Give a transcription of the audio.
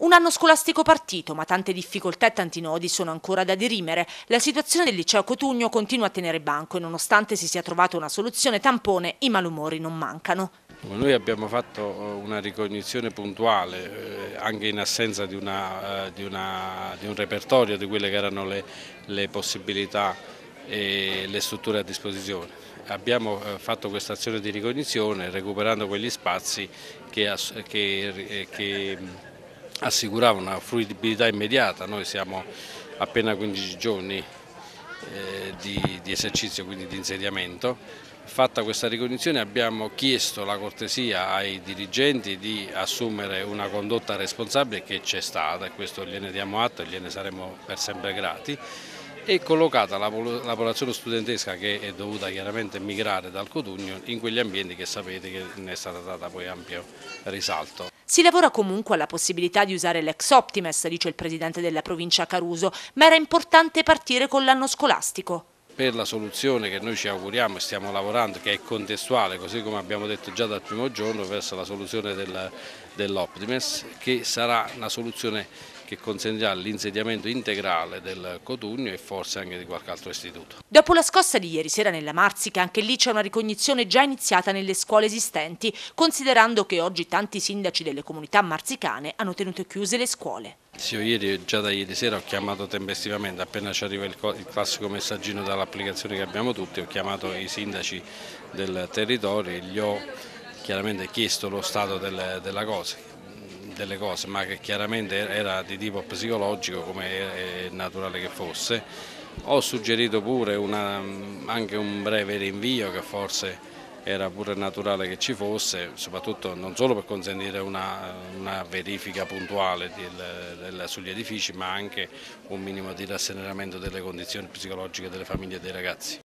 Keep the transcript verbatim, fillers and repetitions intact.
Un anno scolastico partito, ma tante difficoltà e tanti nodi sono ancora da dirimere. La situazione del liceo Cotugno continua a tenere banco e nonostante si sia trovata una soluzione tampone, i malumori non mancano. Noi abbiamo fatto una ricognizione puntuale, eh, anche in assenza di, una, di, una, di un repertorio di quelle che erano le, le possibilità e le strutture a disposizione. Abbiamo fatto questa azione di ricognizione recuperando quegli spazi che, che, che assicuravano una fruibilità immediata. Noi siamo appena quindici giorni eh, di, di esercizio, quindi di insediamento. Fatta questa ricognizione abbiamo chiesto la cortesia ai dirigenti di assumere una condotta responsabile che c'è stata, e questo gliene diamo atto e gliene saremo per sempre grati, e collocata la popolazione studentesca, che è dovuta chiaramente migrare dal Cotugno, in quegli ambienti che sapete che ne è stata data poi ampio risalto. Si lavora comunque alla possibilità di usare l'ex Optimes, dice il presidente della provincia Caruso, ma era importante partire con l'anno scolastico. Per la soluzione che noi ci auguriamo e stiamo lavorando, che è contestuale, così come abbiamo detto già dal primo giorno, verso la soluzione del, dell'Optimes, che sarà una soluzione che consentirà l'insediamento integrale del Cotugno e forse anche di qualche altro istituto. Dopo la scossa di ieri sera nella Marsica, anche lì c'è una ricognizione già iniziata nelle scuole esistenti, considerando che oggi tanti sindaci delle comunità marsicane hanno tenuto chiuse le scuole. Sì, io ieri, già da ieri sera ho chiamato tempestivamente, appena ci arriva il, il classico messaggino dall'applicazione che abbiamo tutti, ho chiamato i sindaci del territorio e gli ho chiaramente chiesto lo stato delle, della cosa, delle cose, ma che chiaramente era di tipo psicologico, come è naturale che fosse. Ho suggerito pure una, anche un breve rinvio, che forse era pure naturale che ci fosse, soprattutto non solo per consentire una, una verifica puntuale del, del, sugli edifici, ma anche un minimo di rasserenamento delle condizioni psicologiche delle famiglie e dei ragazzi.